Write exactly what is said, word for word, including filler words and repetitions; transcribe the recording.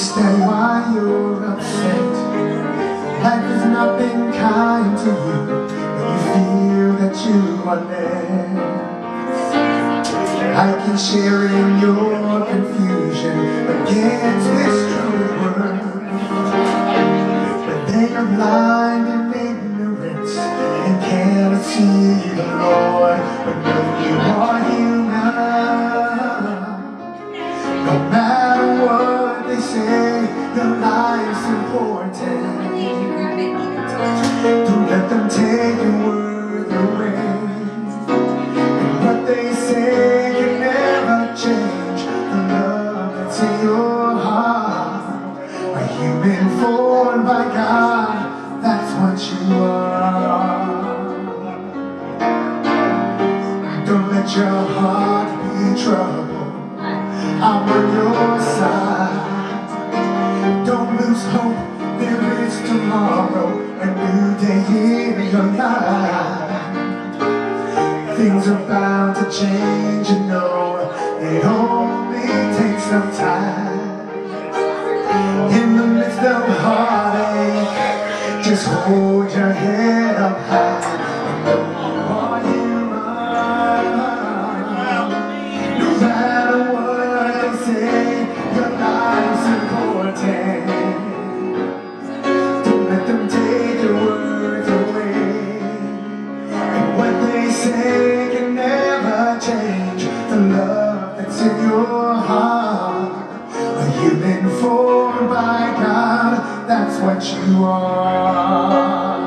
understand why you're upset. Life has not been kind to you, and you feel that you are less. I can share in your confusion against this true world, but they are blind and ignorant and cannot see the Lord. But when you are human, no matter what they say, your life's important. Don't let them take your worth away. And what they say can never change the love that's in your heart. A human formed by God, that's what you are. Don't let your heart be troubled, I'm on your side. Don't lose hope, there is tomorrow, a new day in your life. Things are bound to change, you know, it only takes some time. In the midst of heartache, just hold your head up high. Say can never change the love that's in your heart. A human formed by God, that's what you are.